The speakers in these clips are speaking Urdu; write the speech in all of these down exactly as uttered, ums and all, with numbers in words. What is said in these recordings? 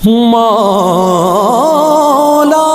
مولا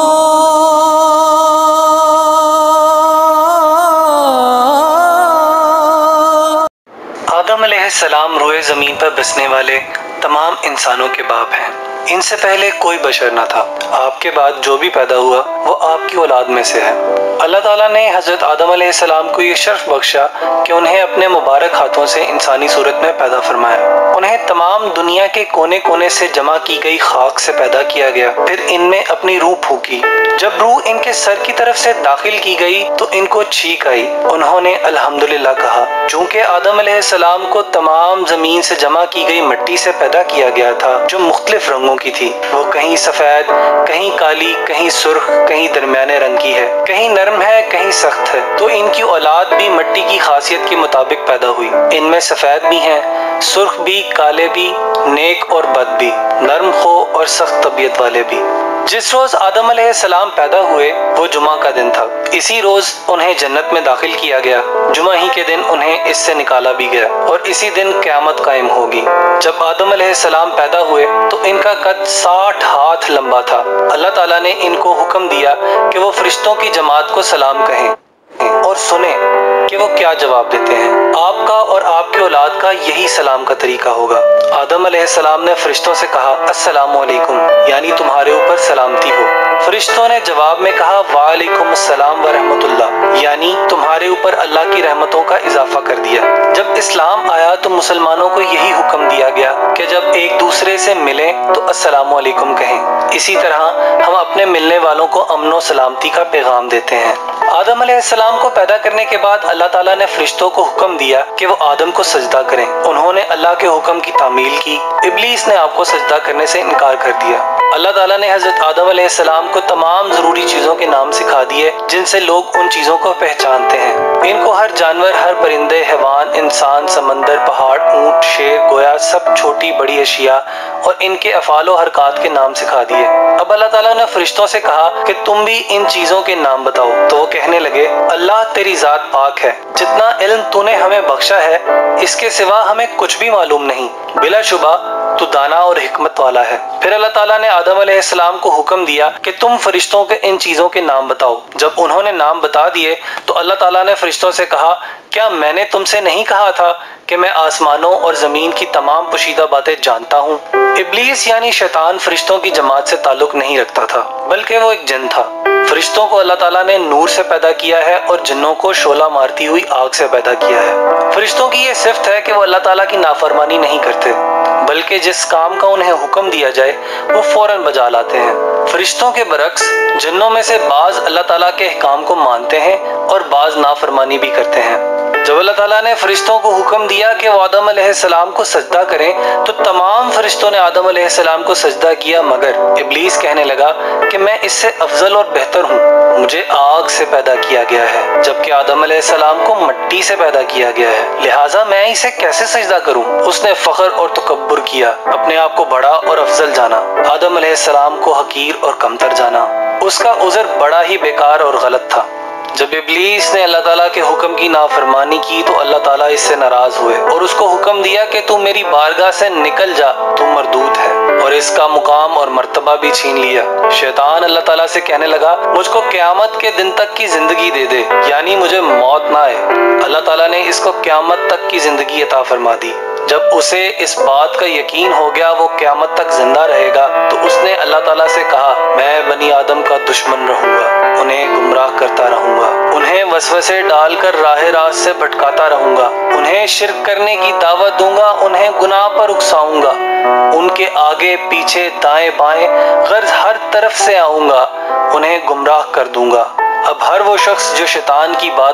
آدم علیہ السلام روئے زمین پر بسنے والے تمام انسانوں کے باپ ہیں۔ ان سے پہلے کوئی بشر نہ تھا۔ آپ کے بعد جو بھی پیدا ہوا وہ آپ کی اولاد میں سے ہے۔ اللہ تعالیٰ نے حضرت آدم علیہ السلام کو یہ شرف بخشا کہ انہیں اپنے مبارک ہاتھوں سے انسانی صورت میں پیدا فرمایا۔ انہیں تمام دنیا کے کونے کونے سے جمع کی گئی خاک سے پیدا کیا گیا، پھر ان میں اپنی روح پھونکی۔ جب روح ان کے سر کی طرف سے داخل کی گئی تو ان کو چھینک آئی۔ انہوں نے الحمدللہ کہا۔ چونکہ آدم علیہ السلام کو تمام زمین سے جمع کی گئی مٹی سے پیدا کیا گیا تھا جو مختلف رنگوں کی تھی، وہ کہیں سفید، کہیں کالی، کہیں سرخ، کہیں درمیانے رنگ کی ہے، کہیں نرم ہے، کہیں سخت ہے، تو ان کی اولاد بھی مٹی کی خاصیت کے مطابق پیدا ہوئی۔ ان میں سفید بھی ہیں، سرخ بھی، کالے بھی، نیک اور بد بھی، نرم خو اور سخت طبیعت والے بھی۔ جس روز آدم علیہ السلام پیدا ہوئے وہ جمعہ کا دن تھا۔ اسی روز انہیں جنت میں داخل کیا گیا۔ جمعہ ہی کے دن انہیں اس سے نکالا بھی گیا اور اسی دن قیامت قائم ہوگی۔ جب آدم علیہ السلام پیدا ہوئے تو ان کا قد ساٹھ ہاتھ لمبا تھا۔ اللہ تعالیٰ نے ان کو حکم دیا کہ وہ فرشتوں کی جماعت کو سلام کہیں اور سنیں کہ وہ کیا جواب دیتے ہیں۔ آپ کا اور آپ کے اولاد کا یہی سلام کا طریقہ ہوگا۔ آدم علیہ السلام نے فرشتوں سے کہا السلام علیکم، یعنی تمہارے اوپر سلامتی ہو۔ فرشتوں نے جواب میں کہا وعلیکم السلام ورحمۃ اللہ، یعنی تمہارے اوپر اللہ کی رحمتوں کا اضافہ کر دیا۔ جب اسلام آیا تو مسلمانوں کو یہی حکم دیا گیا کہ جب ایک دوسرے سے ملیں تو السلام علیکم کہیں۔ اسی طرح ہم اپنے ملنے والوں کو امن و سلامتی کا پیغام دیتے ہیں۔ آدم علیہ السلام کو پیدا کرنے کے بعد اللہ تعالیٰ نے فرشتوں کو حکم دیا کہ وہ آدم کو سجدہ کریں۔ انہوں نے اللہ کے حکم کی تعمیل کی۔ ابلیس نے آپ کو سجدہ کرنے سے انکار کر دیا۔ اللہ تعالیٰ نے حضرت آدم علیہ السلام کو تمام ضروری چیزوں کے نام سکھا دیے جن سے لوگ ان چیزوں کو پہچانتے ہیں۔ ان کو ہر جانور، ہر پرندے، حیوان، انسان، سمندر، پہاڑ، اونٹ، شیر، گویا سب چھوٹی بڑی اشیاء اور ان کے افعال و حرکات کے نام سکھا دیے۔ اب اللہ تعالیٰ نے فرشتوں سے کہا کہ تم بھی ان چیزوں کے نام بتاؤ، تو وہ کہنے لگے اللہ تیری ذات پاک ہے، جتنا علم تو نے ہمیں بخشا ہے اس کے سوا ہمیں کچھ بھی معلوم نہیں، بلا شبہ تو دانا اور حکمت والا ہے۔ پھر اللہ تعالیٰ نے آدم علیہ السلام کو حکم دیا کہ تم فرشتوں کے ان چیزوں کے نام بتاؤ۔ جب انہوں نے نام بتا دیے تو اللہ تعالیٰ نے فرشتوں سے کہا کیا میں نے تم سے نہیں کہا تھا کہ میں آسمانوں اور زمین کی تمام پوشیدہ باتیں جانتا ہوں؟ ابلیس یعنی شیطان فرشتوں کی جماعت سے تعلق نہیں رکھتا تھا، بلکہ وہ ایک جن تھا۔ فرشتوں کو اللہ تعالیٰ نے نور سے پیدا کیا ہے اور جنوں کو شعلہ مارتی ہوئی آگ سے پیدا کیا ہے۔ فرشتوں کی یہ صفت ہے کہ وہ اللہ تعالیٰ کی نافرمانی نہیں کرتے، بلکہ جس کام کا انہیں حکم دیا جائے وہ فوراً بجا لاتے ہیں۔ فرشتوں کے برعکس جنوں میں سے بعض اللہ تعالیٰ کے احکام کو مانتے ہیں اور بعض نافرمانی بھی کرتے ہیں۔ جب اللہ تعالیٰ نے فرشتوں کو حکم دیا کہ وہ آدم علیہ السلام کو سجدہ کریں تو تمام فرشتوں نے آدم علیہ السلام کو سجدہ کیا، مگر ابلیس کہنے لگا کہ میں اس سے افضل اور بہتر ہوں، مجھے آگ سے پیدا کیا گیا ہے جبکہ آدم علیہ السلام کو مٹی سے پیدا کیا گیا ہے، لہٰذا میں اسے کیسے سجدہ کروں؟ اس نے فخر اور تکبر کیا، اپنے آپ کو بڑا اور افضل جانا، آدم علیہ السلام کو حقیر اور کمتر جانا۔ اس کا عذر بڑا ہی بیکار اور غلط تھا۔ جب ابلیس نے اللہ تعالیٰ کے حکم کی نافرمانی کی تو اللہ تعالیٰ اس سے ناراض ہوئے اور اس کو حکم دیا کہ تو میری بارگاہ سے نکل جا، تو مردود ہے، اور اس کا مقام اور مرتبہ بھی چھین لیا۔ شیطان اللہ تعالیٰ سے کہنے لگا مجھ کو قیامت کے دن تک کی زندگی دے دے، یعنی مجھے موت نہ آئے۔ اللہ تعالیٰ نے اس کو قیامت تک کی زندگی عطا فرما دی۔ جب اسے اس بات کا یقین ہو گیا وہ قیامت تک زندہ رہے گا تو اس نے اللہ تعالیٰ سے کہا میں بنی آدم کا دشمن رہوں گا، انہیں گمراہ کرتا رہوں گا، انہیں وسوسے ڈال کر راہ راست سے بھٹکاتا رہوں گا، انہیں شرک کرنے کی دعوت دوں گا، انہیں گناہ پر اکساؤں گا، ان کے آگے پیچھے دائیں بائیں غرض ہر طرف سے آؤں گا، انہیں گمراہ کر دوں گا۔ اب ہر وہ شخص جو شیطان کی بات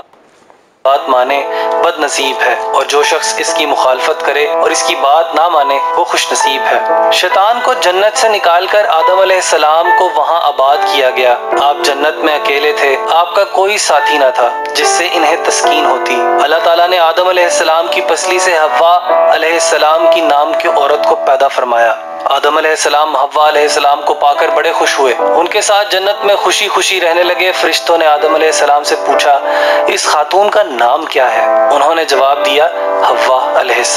بات مانے بد نصیب ہے، اور جو شخص اس کی مخالفت کرے اور اس کی بات نہ مانے وہ خوش نصیب ہے۔ شیطان کو جنت سے نکال کر آدم علیہ السلام کو وہاں آباد کیا گیا۔ آپ جنت میں اکیلے تھے، آپ کا کوئی ساتھی نہ تھا جس سے انہیں تسکین ہوتی۔ اللہ تعالیٰ نے آدم علیہ السلام کی پسلی سے حوا علیہ السلام کی نام کی عورت کو پیدا فرمایا۔ آدم علیہ السلام حوا علیہ السلام کو پا کر بڑے خوش ہوئے، ان کے ساتھ جنت میں خوشی خوشی رہنے لگے۔ فرشتوں نے آدم علیہ السلام سے پوچھا اس خاتون کا نام کیا ہے؟ انہوں نے جواب دیا حوا علیہ السلام۔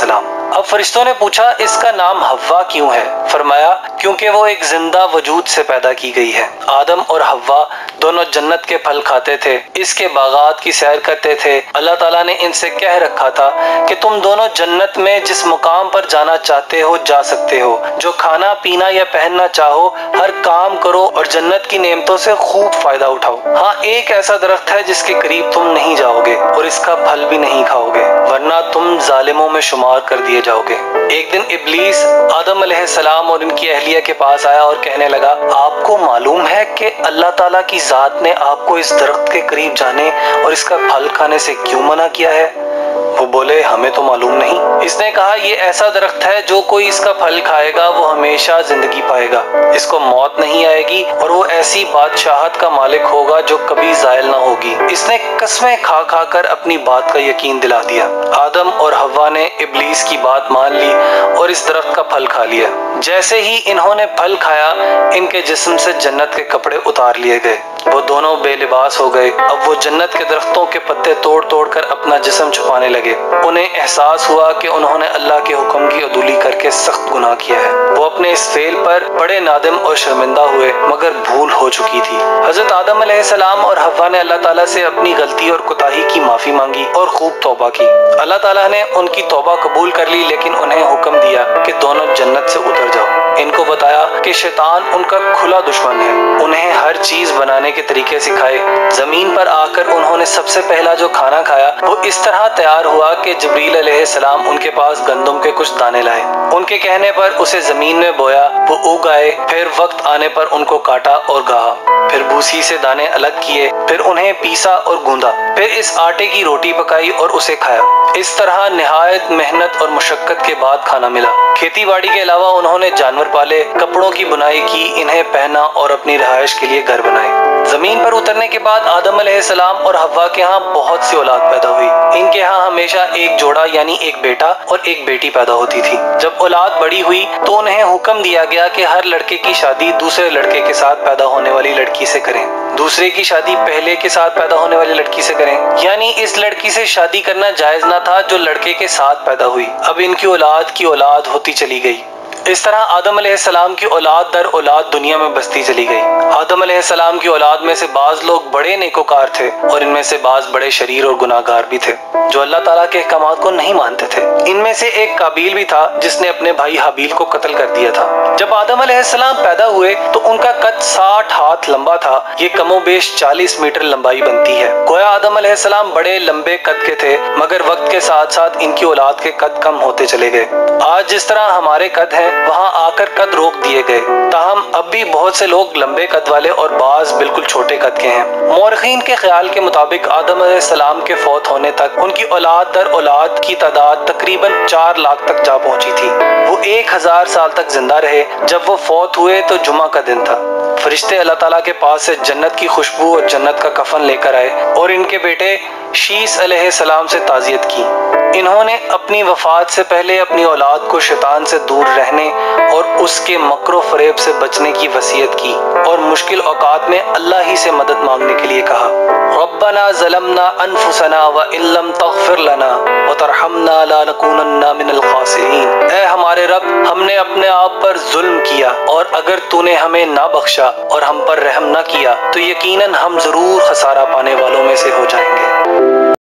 اب فرشتوں نے پوچھا اس کا نام ہوا کیوں ہے؟ فرمایا کیونکہ وہ ایک زندہ وجود سے پیدا کی گئی ہے۔ آدم اور ہوا دونوں جنت کے پھل کھاتے تھے، اس کے باغات کی سیر کرتے تھے۔ اللہ تعالیٰ نے ان سے کہہ رکھا تھا کہ تم دونوں جنت میں جس مقام پر جانا چاہتے ہو جا سکتے ہو، جو کھانا پینا یا پہننا چاہو ہر کام کرو اور جنت کی نعمتوں سے خوب فائدہ اٹھاؤ۔ ہاں ایک ایسا درخت ہے جس کے قریب تم نہیں جاؤ گے اور اس کا پھل بھی نہیں کھاؤ گے، ورنہ تم ظالموں میں شمار کر دیے جاؤ گے۔ ایک دن ابلیس آدم علیہ السلام اور ان کی اہلیہ کے پاس آیا اور کہنے لگا، آپ کو معلوم ہے کہ اللہ تعالیٰ کی ذات نے آپ کو اس درخت کے قریب جانے اور اس کا پھل کھانے سے کیوں منع کیا ہے؟ وہ بولے ہمیں تو معلوم نہیں۔ اس نے کہا یہ ایسا درخت ہے جو کوئی اس کا پھل کھائے گا وہ ہمیشہ زندگی پائے گا، اس کو موت نہیں آئے گی اور وہ ایسی بادشاہت کا مالک ہوگا جو کبھی زائل نہ ہوگی۔ اس نے قسمیں کھا کھا کر اپنی بات کا یقین دلا دیا۔ آدم اور حوا نے ابلیس کی بات مان لی اور اس درخت کا پھل کھا لیا۔ جیسے ہی انہوں نے پھل کھایا ان کے جسم سے جنت کے کپڑے اتار لیے گئے، وہ دونوں بے لباس ہو گئے۔ اب وہ جنت کے درختوں کے پتے توڑ توڑ کر اپنا جسم چھپانے لگے۔ انہیں احساس ہوا کہ انہوں نے اللہ کے حکم کی عدولی کر کے سخت گناہ کیا ہے۔ وہ اپنے اس فعل پر بڑے نادم اور شرمندہ ہوئے، مگر بھول ہو چکی تھی۔ حضرت آدم علیہ السلام اور حوا نے اللہ تعالیٰ سے اپنی غلطی اور کوتاہی کی معافی مانگی اور خوب توبہ کی۔ اللہ تعالیٰ نے ان کی توبہ قبول کر لی، لیکن انہیں حکم دیا کہ دونوں جنت سے اتر جاؤ۔ ان کو بتایا کہ شیطان ان کا کھلا دشمن ہے، انہیں ہر چیز بنانے کے طریقے سکھائے۔ زمین پر آ کر انہوں نے سب سے پہلا جو کھانا کھایا وہ اس طرح تیار ہوا کہ جبریل علیہ السلام ان کے پاس گندم کے کچھ دانے لائے۔ ان کے کہنے پر اسے زمین میں بویا، وہ اگ آئے۔ پھر وقت آنے پر ان کو کاٹا اور گاہا، پھر بھوسی سے دانے الگ کیے، پھر انہیں پیسا اور گوندا، پھر اس آٹے کی روٹی پکائی اور اسے کھایا۔ اس طرح نہایت محنت اور مشقت کے بعد کھانا ملا۔ کھیتی باڑی کے علاوہ انہوں نے جانور پالے، کپڑوں کی بنائی کی، انہیں پہنا اور اپنی رہائش کے لیے گھر بنائے۔ زمین پر اترنے کے بعد آدم علیہ السلام اور حوا کے ہاں بہت سی اولاد پیدا ہوئی۔ ان کے ہاں ہمیشہ ایک جوڑا یعنی ایک بیٹا اور ایک بیٹی پیدا ہوتی تھی۔ جب اولاد بڑی ہوئی تو انہیں حکم دیا گیا کہ ہر لڑکے کی شادی دوسرے لڑکے کے ساتھ پیدا ہونے والی لڑکی سے کریں، دوسرے کی شادی پہلے کے ساتھ پیدا ہونے والی لڑکی سے کریں، یعنی اس لڑکی سے شادی کرنا جائز نہ تھا جو لڑکے کے ساتھ پیدا ہوئی۔ اب ان کی اولاد کی اولاد ہوتی چلی گئی۔ اس طرح آدم علیہ السلام کی اولاد در اولاد دنیا میں بستی چلی گئی۔ آدم علیہ السلام کی اولاد میں سے بعض لوگ بڑے نیکوکار تھے اور ان میں سے بعض بڑے شریر اور گناہ گار بھی تھے جو اللہ تعالیٰ کے احکامات کو نہیں مانتے تھے۔ ان میں سے ایک قابیل بھی تھا جس نے اپنے بھائی حابیل کو قتل کر دیا تھا۔ جب آدم علیہ السلام پیدا ہوئے تو ان کا قد ساٹھ ہاتھ لمبا تھا، یہ کم و بیش چالیس میٹر لمبائی بنتی ہے۔ گویا آدم علیہ السلام بڑے لمبے قد کے تھے، مگر وقت کے ساتھ ساتھ ان کی اولاد کے قد کم ہوتے چلے گئے۔ آج جس طرح ہمارے قد ہیں وہاں آ کر قد روک دیے گئے، تاہم اب بھی بہت سے لوگ لمبے قد والے اور بعض بالکل چھوٹے قد کے ہیں۔ مورخین کے خیال کے مطابق آدم علیہ السلام کے فوت ہونے تک ان کی اولاد در اولاد کی تعداد تقریباً چار لاکھ تک جا پہنچی تھی۔ وہ ایک ہزار سال تک زندہ رہے۔ جب وہ فوت ہوئے تو جمعہ کا دن تھا۔ فرشتے اللہ تعالیٰ کے پاس سے جنت کی خوشبو اور جنت کا کفن لے کر آئے اور ان کے بیٹے شیس علیہ السلام سے تعزیت کی۔ انہوں نے اپنی وفات سے پہلے اپنی اولاد کو شیطان سے دور رہنے اور اس کے مکر و فریب سے بچنے کی وصیت کی اور مشکل اوقات میں اللہ ہی سے مدد مانگنے کے لیے کہا، ربنا ظلمنا انفسنا وان لم تغفر لنا وترحمنا لنکونن من الخاسرین۔ اے ہمارے رب، ہم نے اپنے آپ پر ظلم کیا اور اگر تو نے ہمیں نہ بخشا اور ہم پر رحم نہ کیا تو یقیناً ہم ضرور خسارہ پانے والوں میں سے ہو جائیں گے۔